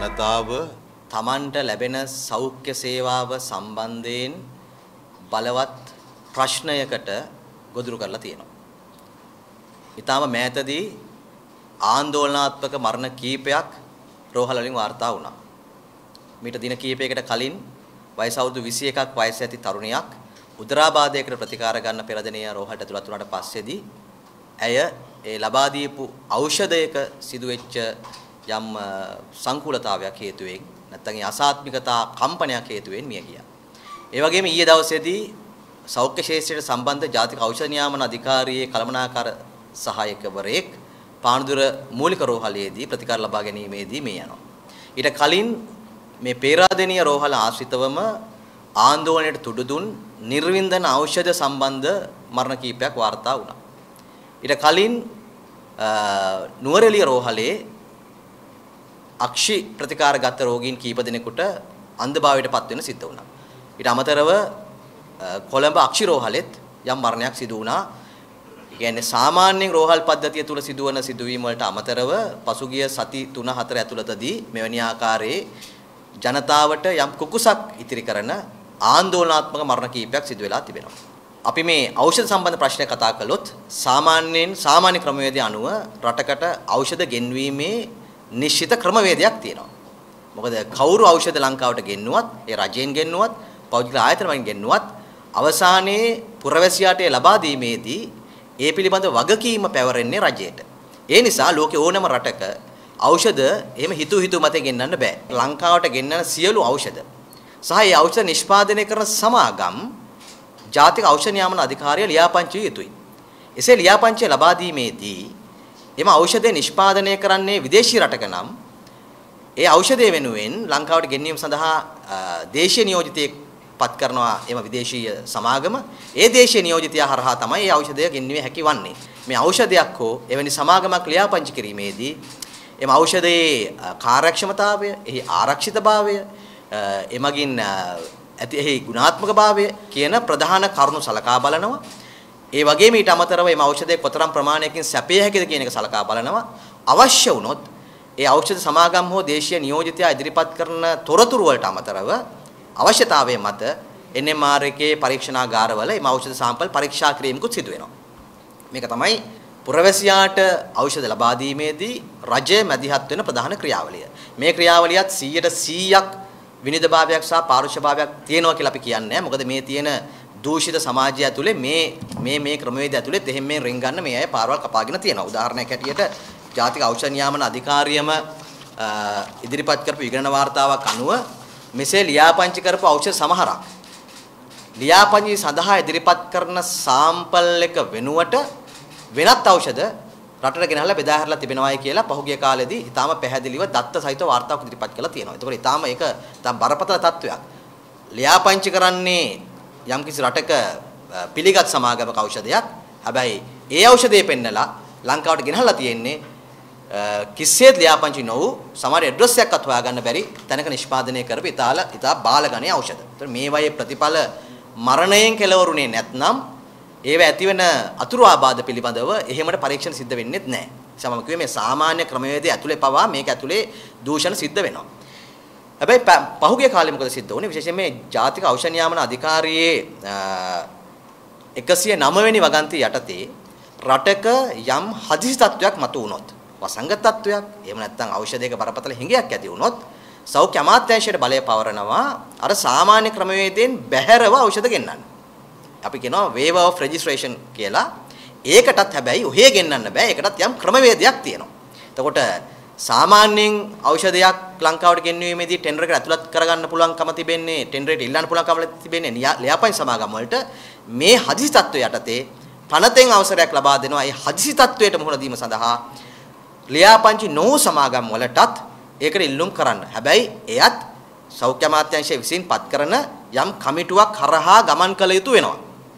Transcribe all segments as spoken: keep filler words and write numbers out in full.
ජනතාව තමන්ට ලැබෙන සෞඛ්‍ය සේවාව සම්බන්ධයෙන් බලවත් ප්‍රශ්නයකට ගොදුරු කරලා තියෙනවා. ඊටාම මෑතදී ආందోලනාත්මක මරණ කීපයක් රෝහල වලින් වාර්තා වුණා. මීට දින කීපයකට කලින් වයස අවුරුදු විසි එකක් වයස ඇති තරුණියක් උදරාබාධයකට ප්‍රතිකාර ගන්න පෙරදෙනිය රෝහලට ඇතුළත් වුණාට පස්සේදී ඇය ඒ ලබා දීපු ඖෂධයක සිදුවෙච්ච යම් සංකූලතාවයක් හේතුවෙන් නැත්නම් ඒ අසාත්මිකතා කම්පනයක් හේතුවෙන් මිය ගියා. ඒ වගේම ඊයේ දවසේදී සෞඛ්‍ය ශාස්ත්‍රයට සම්බන්ධ ජාතික ඖෂධ නියාමන අධිකාරියේ කළමනාකාර සහායකවරයෙක් පානදුර මූලික රෝහලේදී ප්‍රතිකාර ලබා ගැනීමේදී මේ යනවා. ඊට කලින් මේ පේරාදෙනිය රෝහල ආශ්‍රිතවම ආందోලනයට තුඩු දුන් නිර්වින්දන ඖෂධ සම්බන්ධ මරණ කීපයක් වාර්තා වුණා. ඊට කලින් නුවරඑළිය රෝහලේ අක්ෂි ප්‍රතිකාර ගත රෝගීන් කීප දෙනෙකුට අන්ධභාවයට පත් වෙන සිද්ධ වුණා. ඊට අමතරව කොළඹ අක්ෂි රෝහලෙත් යම් මරණයක් සිදු වුණා. ඒ කියන්නේ සාමාන්‍යයෙන් රෝහල් පද්ධතිය තුල සිදුවන සිදුවීම් වලට අමතරව පසුගිය සති තුන හතර ඇතුළතදී මෙවැනි ආකාරයේ ජනතාවට යම් කුකුසක් ඉතිරි කරන ආందోලනාත්මක මරණ කීපයක් සිදු වෙලා තිබෙනවා. අපි මේ ඖෂධ සම්බන්ධ ප්‍රශ්න කතා කළොත් සාමාන්‍යයෙන් සාමාන්‍ය ක්‍රමවේදය අනුව රටකට ඖෂධ ගෙන්වීමේ නිශ්චිත ක්‍රමවේදයක් තියෙනවා. මොකද කවුරු ඖෂධ ලංකාවට ගෙන්නුවත්, ඒ රජයෙන් ගෙන්නුවත්, පෞද්ගලික ආයතන වලින් ගෙන්නුවත් අවසානයේ පුරවැසියාට ලබා දීමේදී ඒ පිළිබඳ වගකීම පැවරෙන්නේ රජයට. ඒ නිසා ලෝකේ ඕනම රටක ඖෂධ එහෙම හිතු හිතු මතේ ගෙන්නන්න බෑ. ලංකාවට ගෙන්නන සියලු ඖෂධ සහ ඒ ඖෂධ නිෂ්පාදනය කරන සමාගම් ජාතික ඖෂධ නියාමන අධිකාරිය ලියාපදිංචි යුතුයි. එසේ ලියාපදිංචිය ලබා දීමේදී එම ඖෂධය නිෂ්පාදනය කරන්නේ විදේශී රටක නම් ඒ ඖෂධය වෙනුවෙන් ලංකාවට ගෙන්වීම සඳහා දේශීය නියෝජිතයෙක් පත් කරනවා එම විදේශීය සමාගම. ඒ දේශීය නියෝජිතයා හරහා තමයි මේ ඖෂධය ගෙන්වීම හැකි වන්නේ. මේ ඖෂධයක් හෝ එවැනි සමාගමක් ලියාපදිංචි කිරීමේදී එම ඖෂධයේ කාර්යක්ෂමතාවය, එහි ආරක්ෂිතභාවය, එමගින් ඇති එහි ගුණාත්මකභාවය කියන ප්‍රධාන කරුණු සලකා බලනවා. ඒ වගේම ඊට අමතරව මේ ඖෂධයේ කොතරම් ප්‍රමාණයකින් සැපිය හැකිද කියන එක සලකා බලනවා. අවශ්‍ය වුණොත් ඒ ඖෂධ සමාගම් හෝ දේශීය නියෝජිතයා ඉදිරිපත් කරන තොරතුරු වලට අමතරව අවශ්‍යතාවයේ මත එන් එම් ආර් එකේ පරීක්ෂණාගාරවල මේ ඖෂධ සාම්පල් පරීක්ෂා කිරීමකුත් සිදු වෙනවා. මේක තමයි පුරවැසියාට ඖෂධ ලබා දීමේදී රජය මැදිහත් වෙන ප්‍රධාන ක්‍රියාවලිය. මේ ක්‍රියාවලියත් සීයට සීයක් විනිවිදභාවයක් සහ පාරුෂභාවයක් තියෙනවා කියලා අපි කියන්නේ නැහැ. මොකද මේ තියෙන දූෂිත සමාජය ඇතුලේ මේ මේ මේ ක්‍රමවේද ඇතුලේ දෙහින් මේ රින් ගන්න මේ අය පාරවල් කපාගෙන තියෙනවා. උදාහරණයක් හැටියට ජාතික ඖෂධ නියාමන අධිකාරියම ඉදිරිපත් කරපු විගණන වාර්තාවක් අනුව මෙසේ ලියාපදිංචි කරපු ඖෂධ සමහරක් ලියාපදිංචි සඳහා ඉදිරිපත් කරන සාම්පල් එක වෙනුවට වෙනත් ඖෂධ රටට ගෙනහලා බෙදා හැරලා තිබෙනවායි කියලා පහුගිය කාලෙදී ඊටාම පැහැදිලිව දත්ත සහිතව වාර්තාවක් ඉදිරිපත් කළා තියෙනවා. ඒකෝට ඊටාම ඒක ඊටාම බරපතල තත්වයක්. ලියාපදිංචි කරන්නේ යම්කිසි රටක පිළිගත් සමාගමක ඖෂධයක්. හැබැයි ඒ ඖෂධය පෙන්නලා ලංකාවට ගෙනහලා තියෙන්නේ කිසිසේත් ලියාපදිංචි නොවු සමහර ඇඩ්‍රස් එකක්වත් හොයාගන්න බැරි තැනක නිෂ්පාදනය කරපු ඉතාල ඉතා බාලගණයේ ඖෂධ. ඒතර මේ වගේ ප්‍රතිඵල මරණයෙන් කෙලවරුනේ නැත්නම් ඒව ඇතිවෙන අතුරු ආබාධ පිළිබඳව එහෙමකට පරීක්ෂණ සිද්ධ වෙන්නේ නැහැ. සමම කිව්වේ මේ සාමාන්‍ය ක්‍රමවේදය ඇතුලේ පවා මේක ඇතුලේ දූෂණ සිද්ධ වෙනවා. හැබැයි පහුගිය කාලේ මොකද සිද්ධ වුනේ? විශේෂයෙන් මේ ජාතික ඖෂධ නියාමන අධිකාරියේ එකසිය නව වෙනි වගන්තිය යටතේ රටක යම් හදිසි තත්වයක් මතු වුණොත්, වසංගත තත්වයක්, එහෙම නැත්නම් ඖෂධයක බරපතල හිඟයක් ඇති වුණොත් සෞඛ්‍ය අමාත්‍යාංශයට බලය පවරනවා අර සාමාන්‍ය ක්‍රමවේදයෙන් බැහැරව ඖෂධ ගෙන්නන්න. අපි කියනවා waiver of registration කියලා. ඒකටත් හැබැයි ඔහේ ගෙන්නන්න බෑ. ඒකටත් යම් ක්‍රමවේදයක් තියෙනවා. එතකොට සාමාන්‍යයෙන් ඖෂධයක් ලංකාවට ගෙන්වීමේදී ටෙන්ඩර් එකට ඇතුළත් කරගන්න පුළුවන්කම තිබෙන්නේ, ටෙන්ඩර් එකට ඉල්ලන්න පුළුවන්කම තිබෙන්නේ ලියාපදිංචි සමාගම් වලට. මේ හදිසි තත්ත්වය යටතේ පනතෙන් අවසරයක් ලබා දෙනවා. ඒ හදිසි තත්ත්වයට මුහුණ දීම සඳහා ලියාපදිංචි නොවු සමාගම් වලටත් ඒකට ඉල්ලුම් කරන්න. හැබැයි එයත් සෞඛ්‍ය අමාත්‍යාංශය විසින් පත් කරන යම් කමිටුවක් හරහා ගමන් කළ යුතු වෙනවා.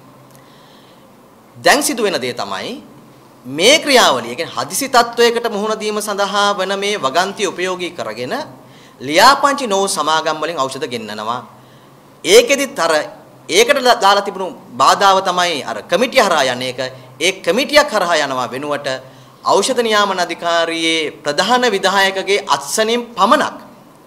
දැන් සිදුවෙන දේ තමයි මේ ක්‍රියාවලිය, කියන්නේ හදිසි තත්වයකට මුහුණ දීම සඳහා වන මේ වගන්තිය උපයෝගී කරගෙන ලියාපදිංචි නොවු සමාගම් වලින් ඖෂධ ගෙන්නනවා. ඒකෙදිත් අර ඒකට දාලා තිබුණු බාධාව තමයි අර කමිටිය හරහා යන එක. ඒ කමිටියක් හරහා යනවා වෙනුවට ඖෂධ නියාමන අධිකාරියේ ප්‍රධාන විධායකගේ අත්සනින් පමණක්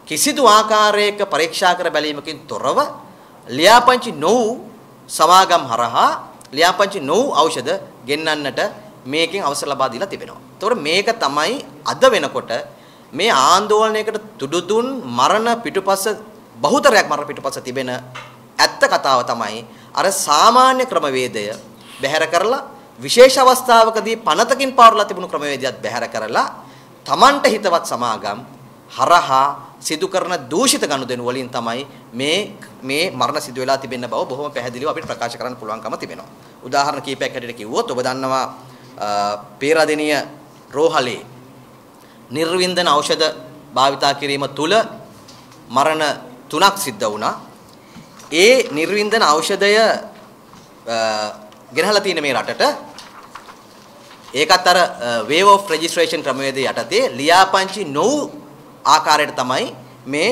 කිසිදු ආකාරයක පරීක්ෂා කර බැලීමකින් තොරව ලියාපදිංචි නොවු සමාගම් හරහා ලියාපදිංචි නොවු ඖෂධ ගෙන්නන්නට මේකෙන් අවසර ලබා දීලා තිබෙනවා. ඒතකොට මේක තමයි අද වෙනකොට මේ ආందోලනයකට තුඩු දුන් මරණ පිටුපස බහුතරයක් මරණ පිටුපස තිබෙන ඇත්ත කතාව තමයි අර සාමාන්‍ය ක්‍රමවේදය බැහැර කරලා විශේෂ අවස්ථාවකදී පනතකින් පාරලා තිබුණු ක්‍රමවේදයක් බැහැර කරලා Tamanට හිතවත් සමාගම් හරහා සිදු කරන දූෂිත ගනුදෙනු වලින් තමයි මේ මේ මරණ සිදු වෙලා තිබෙන බව බොහොම පැහැදිලිව අපිට ප්‍රකාශ කරන්න පුළුවන්කම තිබෙනවා. උදාහරණ කීපයක් හැටියට කිව්වොත් ඔබ දන්නවා පේරාදෙණිය රෝහලේ නිර්වින්දන ඖෂධ භාවිතා කිරීම තුල මරණ තුනක් සිද්ධ වුණා. ඒ නිර්වින්දන ඖෂධය ගෙනහලා තියෙන මේ රටට ඒකත් අර wave of registration ක්‍රමවේදය යටතේ ලියාපදිංචි නොවු ආකාරයට තමයි මේ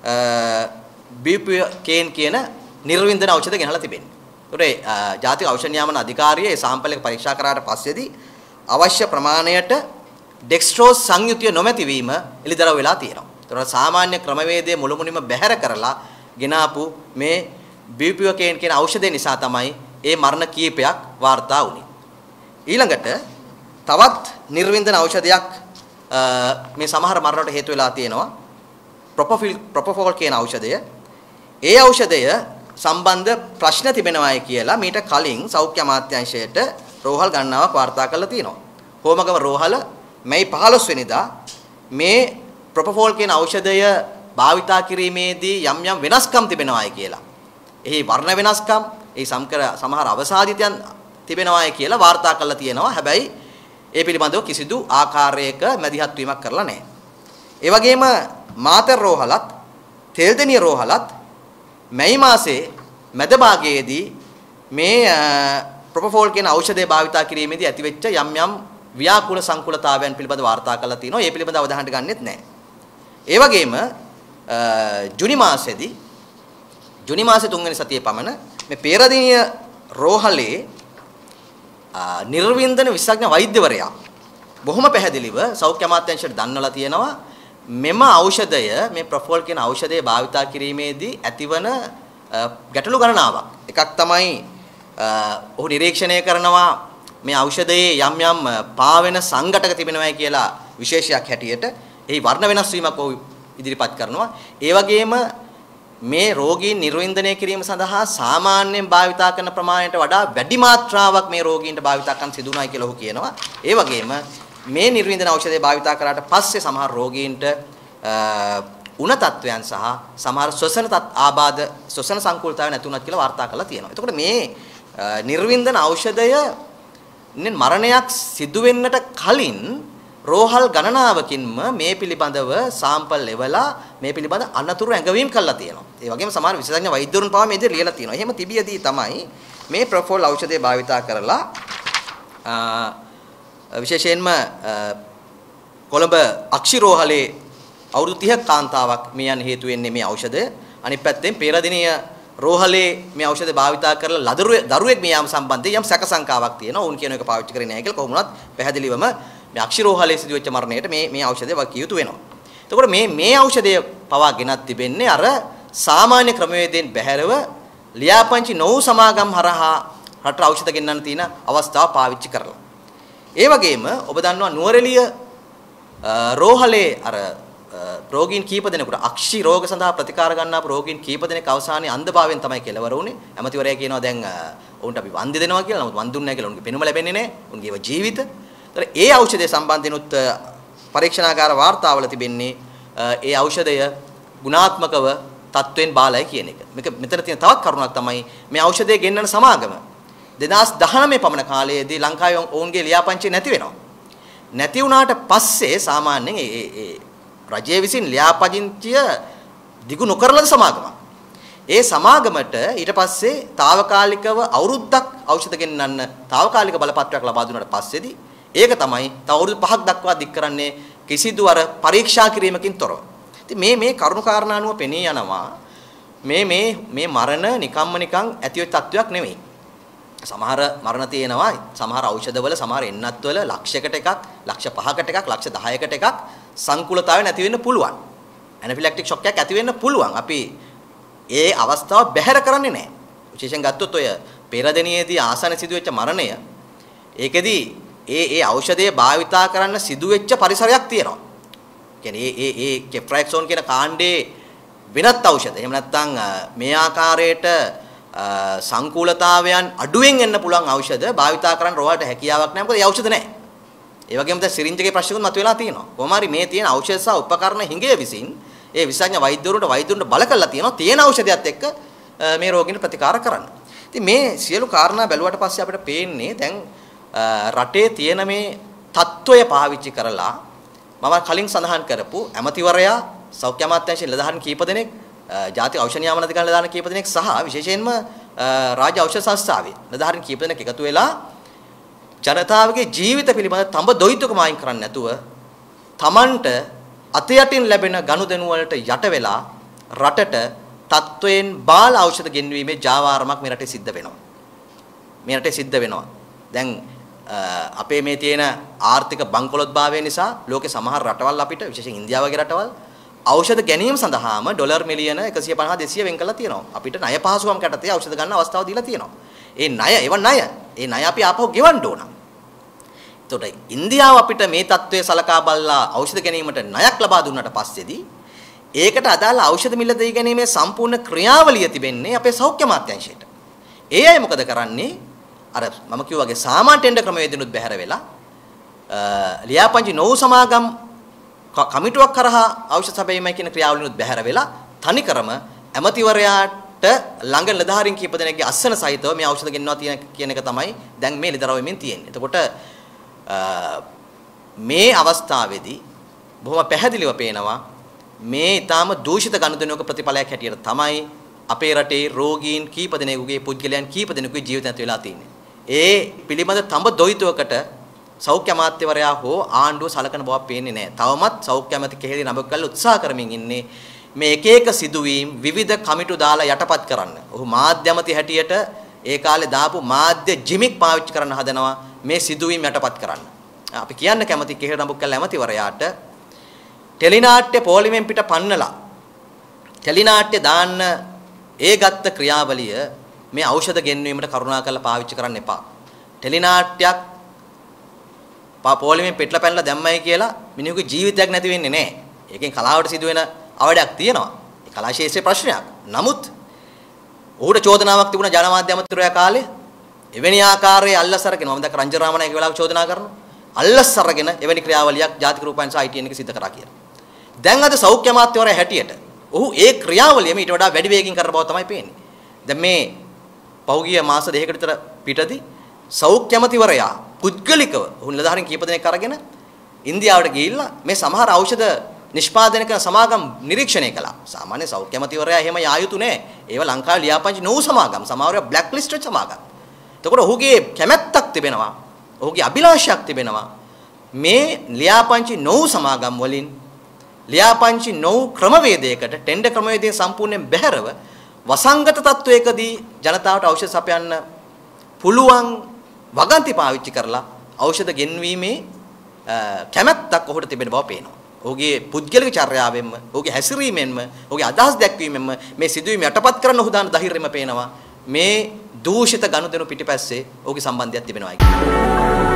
බිපිකේන් කියන නිර්වින්දන ඖෂධ ගෙනහලා තිබෙන්නේ. ඒතකොට ජාතික ඖෂධ නියාමන අධිකාරිය ඒ සාම්පල් එක පරීක්ෂා කරාට පස්සේදී අවශ්‍ය ප්‍රමාණයට ඩෙක්ස්ට්‍රෝස් සංයුතිය නොමැති වීම එළිදරව් වෙලා තියෙනවා. ඒතකොට සාමාන්‍ය ක්‍රමවේදයේ මුළුමනින්ම බැහැර කරලා ගෙනාපු මේ බිපිකේන් කියන ඖෂධය නිසා තමයි ඒ මරණ කීපයක් වාර්තා වුණේ. ඊළඟට තවත් නිර්වින්දන ඖෂධයක් මේ සමහර මරණවලට හේතු වෙලා තියෙනවා. ප්‍රොපොෆිල් ප්‍රොපොෆෝල් කියන ඖෂධය. ඒ ඖෂධය සම්බන්ධ ප්‍රශ්න තිබෙනවායි කියලා මීට කලින් සෞඛ්‍ය අමාත්‍යාංශයට රෝහල් ගණනාවක් වාර්තා කරලා තියෙනවා. හෝමගම රෝහල මැයි පහළොස් වෙනිදා මේ ප්‍රොපොෆෝල් කියන ඖෂධය භාවිතා කිරීමේදී යම් යම් වෙනස්කම් තිබෙනවායි කියලා. එහි වර්ණ වෙනස්කම්, ඒ සම්කර සමහර අවසාදිතයන් තිබෙනවායි කියලා වාර්තා කරලා තියෙනවා. හැබැයි ඒ පිළිබඳව කිසිදු ආකාරයක මැදිහත් වීමක් කරලා නැහැ. ඒ වගේම මාතර රෝහලත් තෙල්දෙණිය රෝහලත් මැයි මාසයේ මැද භාගයේදී මේ ප්‍රොපොෆෝල් කියන ඖෂධය භාවිතා කිරීමේදී ඇතිවෙච්ච යම් යම් ව්‍යාකූල සංකූලතාවයන් පිළිබඳව වාර්තා කරලා තිනවා. ඒ පිළිබඳව අවධානයට ගන්නෙත් නැහැ. ඒ වගේම ජුනි මාසයේදී ජුනි මාසයේ තුන්වෙනි සතියේ පමණ මේ පේරාදෙණිය රෝහලේ නිර්වින්දන විශේෂඥ වෛද්‍යවරයා බොහොම පැහැදිලිව සෞඛ්‍ය අමාත්‍යාංශයට දන්වලා තියෙනවා මෙම ඖෂධය මේ ප්‍රොපොෆෝල් කියන ඖෂධය භාවිතා කිරීමේදී ඇතිවන ගැටලු ගණනාවක්. එකක් තමයි ඔහු නිරීක්ෂණය කරනවා මේ ඖෂධයේ යම් යම් පාවෙන සංඝටක තිබෙනවායි කියලා විශේෂයක් හැටියට එහි වර්ණ වෙනස් වීමක් ඔහු ඉදිරිපත් කරනවා. ඒ වගේම මේ රෝගීන් නිර්වින්දනය කිරීම සඳහා සාමාන්‍යයෙන් භාවිතා කරන ප්‍රමාණයට වඩා වැඩි මාත්‍රාවක් මේ රෝගීන්ට භාවිතා කරන්න සිදු වුණායි කියලා ඔහු කියනවා. ඒ වගේම මේ නිර්වින්දන ඖෂධය භාවිතා කරාට පස්සේ සමහර රෝගීන්ට උණ තත්වයන් සහ සමහර ශ්වසන තත් ආබාධ ශ්වසන සංකූලතාවය නැති වුණත් කියලා වාර්තා කරලා තියෙනවා. එතකොට මේ නිර්වින්දන ඖෂධය මරණයක් සිදු වෙන්නට කලින් රෝහල් ගණනාවකින්ම මේ පිළිබඳව සාම්පල් ලෙවලා මේ පිළිබඳ අනතුරු ඇඟවීම් කළා තියෙනවා. ඒ වගේම සමහර විශේෂඥ වෛද්‍යවරුන් පවා මේ දේ ලියලා තියෙනවා. එහෙම තිබියදී තමයි මේ ප්‍රොපොෆෝල් ඖෂධය භාවිතා කරලා විශේෂයෙන්ම කොළඹ අක්ෂි රෝහලේ අවුරුදු තිහක කාන්තාවක් මේ යන හේතු වෙන්නේ මේ ඖෂධය. අනිත් පැත්තෙන් පේරාදෙණිය රෝහලේ මේ ඖෂධය භාවිතා කරලා දරුවෙක් මේ යාම සම්බන්ධයෙන් යම් සැක සංකාවක් තියෙනවා. උන් කියන එක පාවිච්චි කරේ නැහැ කියලා කොහොමුණත් පැහැදිලිවම මේ අක්ෂි රෝහලේ සිදුවෙච්ච මරණයට මේ මේ ඖෂධය වකිය යුතු වෙනවා. එතකොට මේ මේ ඖෂධය පවා ගෙනත් තිබෙන්නේ අර සාමාන්‍ය ක්‍රමවේදයෙන් බැහැරව ලියාපදිංචි නොවු සමාගම් හරහා රට ඖෂධ ගෙන්නන්න තියෙන අවස්ථාව පාවිච්චි කරලා. ඒ වගේම ඔබ දන්නවා නුවරඑළිය රෝහලේ අර රෝගීන් කීප දෙනෙකුට අක්ෂි රෝග සඳහා ප්‍රතිකාර ගන්නාපු රෝගීන් කීප දෙනෙක් අවසානයේ අන්ධභාවයෙන් තමයි කෙලවර වුනේ. ඇමතිවරයා කියනවා දැන් උන්ට අපි වන්දි දෙනවා කියලා. නමුත් වන්දුන්නේ නැහැ කියලා උන්ගේ පෙනුම ලැබෙන්නේ නැහැ. උන්ගේ ජීවිත. ඒතර ඒ ඖෂධය සම්බන්ධිනුත් පරීක්ෂණාගාර වාර්තාවල තිබෙන්නේ ඒ ඖෂධය ගුණාත්මකව තත්වෙන් බාලයි කියන එක. මේක මෙතන තියෙන තවත් කරුණක් තමයි මේ ඖෂධය ගෙන්නන සමාගම දෙදාස් දහනවය පමණ කාලයේදී ලංකාවේ ඔවුන්ගේ ලියාපදිංචි නැති වෙනවා. නැති වුණාට පස්සේ සාමාන්‍යයෙන් ඒ ඒ රජයේ විසින් ලියාපදිංචිය දිගු නොකරලද සමාගමක්. ඒ සමාගමට ඊට පස්සේ తాවකාලිකව අවුරුද්දක් ඖෂධ ගෙන්නන්න తాවකාලික බලපත්‍රයක් ලබා දුන්නාට පස්සේදී ඒක තමයි තව අවුරුදු පහක් දක්වා දික් කරන්නේ කිසිදු අර පරීක්ෂා කිරීමකින් තොරව. ඉතින් මේ මේ කරුණු කාරණා අනුව පෙනී යනවා මේ මේ මේ මරණ නිකම්ම නිකං ඇතිවෙච්ච තත්වයක් නෙමෙයි. සමහර මරණ තියෙනවා සමහර ඖෂධවල සමහර එන්නත්වල ලක්ෂයකට එකක් ලක්ෂ පහකට එකක් ලක්ෂ දහයකට එකක් සංකූලතාවය නැති වෙන්න පුළුවන්. ඇනෆිලැක්ටික් ෂොක් එකක් ඇති වෙන්න පුළුවන්. අපි ඒ අවස්ථාව බැහැර කරන්නේ නැහැ. විශේෂයෙන් ගත්තොත් ඔය පෙරදෙනියේදී ආසන්න සිදුවෙච්ච මරණය ඒකෙදී ඒ ඒ ඖෂධය භාවිතා කරන්න සිදුවෙච්ච පරිසරයක් තියෙනවා. කියන්නේ ඒ ඒ ඒ කෙෆ්‍රැක්සෝන් කියන කාණ්ඩේ වෙනත් ඖෂධ. එහෙම නැත්නම් මේ ආකාරයට සංකූලතාවයන් අඩුවෙන් එන්න පුළුවන් ඖෂධ භාවිතා කරන්න රෝහලට හැකියාවක් නැහැ. මොකද ඒ ඖෂධ නැහැ. ඒ වගේම දැන් සිරින්ජ් එකේ ප්‍රශ්නකුත් මතුවලා තියෙනවා. කොහොම හරි මේ තියෙන ඖෂධ සහ උපකරණ හිඟය විසින් ඒ විසඤ්ඤ වෛද්‍යවරුන්ට වෛද්‍යවරුන්ට බල කරලා තියෙනවා තියෙන ඖෂධයත් එක්ක මේ රෝගීන්ට ප්‍රතිකාර කරන්න. ඉතින් මේ සියලු කාරණා බැලුවට පස්සේ අපිට පේන්නේ දැන් රටේ තියෙන මේ තත්ත්වය පාවිච්චි කරලා මම කලින් සඳහන් කරපු ඇමතිවරයා සෞඛ්‍ය අමාත්‍යාංශයේ නිලධාරීන් කීප දෙනෙක් ජාතික ඖෂධ නියාමන අධිකාරිය නිලධාරීන් කීප දෙනෙක් සහ විශේෂයෙන්ම රාජ්‍ය ඖෂධ සංස්ථාවේ නිලධාරීන් කීප දෙනෙක් එකතු වෙලා ජනතාවගේ ජීවිත පිළිබඳ තඹ දොයිතුකම අයින් කරන්නේ නැතුව Tamanට අත යටින් ලැබෙන ගනුදෙනු වලට යට වෙලා රටට තත්වයෙන් බාල ඖෂධ ගෙන්වීමේ ජාවාරමක් මේ රටේ සිද්ධ වෙනවා. මේ රටේ සිද්ධ වෙනවා. දැන් අපේ මේ තියෙන ආර්ථික බංකොලොත්භාවය නිසා ලෝකේ සමහර රටවල් අපිට විශේෂයෙන් ඉන්දියාව වගේ රටවල් ඖෂධ ගැනීම සඳහාම ඩොලර් මිලියන එකසිය පනහ දෙසිය වෙන් කරලා තියෙනවා. අපිට ණය පහසුකම් කැටතේ ඖෂධ ගන්න අවස්ථාව දීලා තියෙනවා. ඒ ණය, ඒව ණය. ඒ ණය අපි ආපහු ගෙවන්න ඕන. එතකොට ඉන්දියාව අපිට මේ තත්ත්වයේ සලකා බලලා ඖෂධ ගැනීමට ණයක් ලබා දුන්නාට පස්සේදී ඒකට අදාළ ඖෂධ මිල දෙයි ගැනීමේ සම්පූර්ණ ක්‍රියාවලිය තිබෙන්නේ අපේ සෞඛ්‍ය අමාත්‍යාංශයට. ඒ අය මොකද කරන්නේ? අර මම කිව්වා වගේ සාමාන්‍ය ටෙන්ඩර් ක්‍රමවේදිනුත් බැහැර වෙලා ලියාපදිංචි නොවු සමාගම් කමිටුවක් කරහා ඖෂධ සැපයීමයි කියන ක්‍රියාවලිනුත් බැහැර වෙලා තනිකරම ඇමතිවරයාට ළඟ නිලධාරීන් කීප දෙනෙක්ගේ අස්සන සහිතව මේ ඖෂධ ගෙන්නවා තියෙන කියන එක තමයි දැන් මේ ලිදරවෙමින් තියෙන්නේ. එතකොට මේ අවස්ථාවේදී බොහොම පැහැදිලිව පේනවා මේ ඊටාම දූෂිත ගනුදෙනුවක ප්‍රතිඵලයක් හැටියට තමයි අපේ රටේ රෝගීන් කීප දෙනෙකුගේ පුද්ගලයන් කීප දෙනෙකුගේ ජීවිත නැති වෙලා තියෙන්නේ. ඒ පිළිබඳ තඹ දොයිතුවකට සෞඛ්‍ය අමාත්‍යවරයා හෝ ආණ්ඩුව සලකන බවක් පේන්නේ නැහැ. තවමත් සෞඛ්‍ය අමාත්‍ය කෙහෙලි නමක් ගන්න උත්සාහ කරමින් ඉන්නේ මේ එක එක සිදුවීම් විවිධ කමිටු දාලා යටපත් කරන්න. ඔහු මාධ්‍ය අමාත්‍ය හැටියට ඒ කාලේ දාපු මාධ්‍ය ජිමික් පාවිච්චි කරන්න හදනවා මේ සිදුවීම් යටපත් කරන්න. අපි කියන්න කැමති කෙහෙලි නමක් ගන්න ඇමතිවරයාට ටෙලිනාට්‍ය පොලිමෙන් පිට පන්නලා ටෙලිනාට්‍ය දාන්න ඒ ගත්ත ක්‍රියාවලිය මේ ඖෂධ ගෙන්වීමට කරුණාකරලා පාවිච්චි කරන්න එපා. ටෙලිනාට්‍යයක් පොලිමෙන් පිටලා පැනලා දැම්මයි කියලා මිනිහෙකුගේ ජීවිතයක් නැති වෙන්නේ නැහැ. ඒකෙන් කලාවට සිදුවෙන අවඩයක් තියෙනවා. ඒ කලා ශාස්ත්‍රයේ ප්‍රශ්නයක්. නමුත් ඔහුට චෝදනාවක් තිබුණා ජනමාධ්‍ය අමාත්‍යවරයා කාලේ. එවැනි ආකාරයේ අල්ලස් අරගෙන මම දැක්ක රංජන රාමණේක වෙලාවක චෝදනා කරනවා. අල්ලස් අරගෙන එවැනි ක්‍රියාවලියක් ජාතික රූපවාහිනී සහ ආයි ටී එන් එක සිදු කරා කියලා. දැන් අද සෞඛ්‍ය අමාත්‍යවරයා හැටියට ඔහු ඒ ක්‍රියාවලියම ඊට වඩා වැඩි වේගකින් කරන බව තමයි පේන්නේ. දැන් මේ පෞගිය මාස දෙකකට විතර පිටදී සෞඛ්‍ය අමාත්‍යවරයා පුද්ගලිකව ඔහු නිලධාරීන් කීප දෙනෙක් අරගෙන ඉන්දියාවට ගිහිල්ලා මේ සමහර ඖෂධ නිෂ්පාදනය කරන සමාගම් නිරීක්ෂණය කළා. සාමාන්‍ය සෞඛ්‍ය අමාත්‍යවරයා එහෙම යා යුතු නෑ. ඒව ලංකාවේ ලියාපදිංචි නොවු සමාගම්, සමහරව බ්ලැක් ලිස්ට් වෙච්ච සමාගම්. එතකොට ඔහුගේ කැමැත්තක් තිබෙනවා. ඔහුගේ අභිලාෂයක් තිබෙනවා. මේ ලියාපදිංචි නොවු සමාගම් වලින් ලියාපදිංචි නොවු ක්‍රමවේදයකට ටෙන්ඩර් ක්‍රමවේදයෙන් සම්පූර්ණයෙන් බැහැරව වසංගත තත්වයකදී ජනතාවට ඖෂධ සපයන්න පුළුවන් වගන්ති පාවිච්චි කරලා ඖෂධ ගෙන්වීමේ කැමැත්තක් ඔහුට තිබෙන බව පේනවා. ඔහුගේ පුද්ගලික චර්යාවෙන්ම, ඔහුගේ හැසිරීමෙන්ම, ඔහුගේ අදහස් දැක්වීමෙන්ම මේ සිදුවීම යටපත් කරන්න ඔහු දාන ධෛර්යයෙන්ම පේනවා මේ දූෂිත ගනුදෙනු පිටිපස්සේ ඔහුගේ සම්බන්ධයක් තිබෙනවා කියලා.